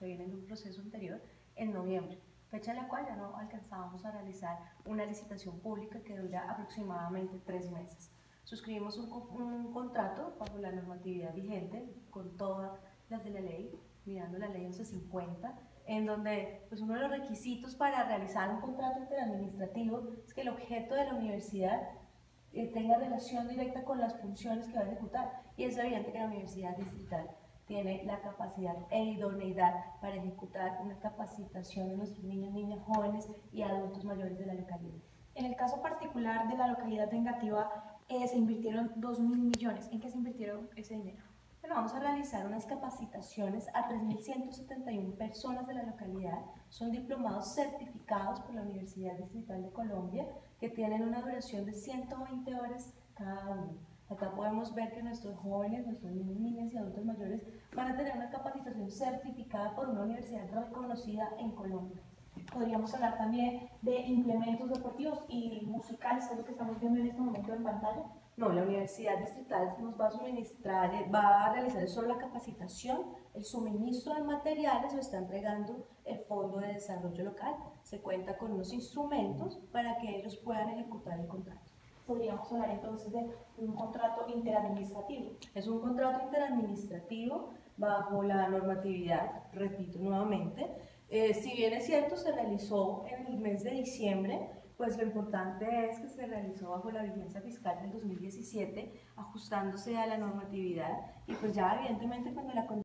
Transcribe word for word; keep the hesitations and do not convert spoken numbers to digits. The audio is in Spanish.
que viene de un proceso anterior, en noviembre, fecha en la cual ya no alcanzábamos a realizar una licitación pública que dura aproximadamente tres meses. Suscribimos un, un contrato bajo la normatividad vigente, con todas las de la ley, mirando la ley once cincuenta, en donde pues, uno de los requisitos para realizar un contrato interadministrativo es que el objeto de la universidad eh, tenga relación directa con las funciones que va a ejecutar, y es evidente que la Universidad Distrital tiene la capacidad e idoneidad para ejecutar una capacitación de nuestros niños, niñas, jóvenes y adultos mayores de la localidad. En el caso particular de la localidad de Engativá, eh, se invirtieron dos mil millones. ¿En qué se invirtieron ese dinero? Bueno, vamos a realizar unas capacitaciones a tres mil ciento setenta y una personas de la localidad. Son diplomados certificados por la Universidad Distrital de Colombia, que tienen una duración de ciento veinte horas cada uno. Acá podemos ver que nuestros jóvenes, nuestros niños, niñas y adultos mayores van a tener una capacitación certificada por una universidad reconocida en Colombia. Podríamos hablar también de implementos deportivos y musicales, que es lo que estamos viendo en este momento en pantalla. No, la Universidad Distrital nos va a suministrar, va a realizar solo la capacitación, el suministro de materiales lo está entregando el Fondo de Desarrollo Local. Se cuenta con unos instrumentos para que ellos puedan ejecutar el contrato. Podríamos hablar entonces de un contrato interadministrativo. Es un contrato interadministrativo bajo la normatividad, repito nuevamente. Eh, si bien es cierto, se realizó en el mes de diciembre, pues lo importante es que se realizó bajo la vigencia fiscal del dos mil diecisiete, ajustándose a la normatividad, y pues ya evidentemente cuando la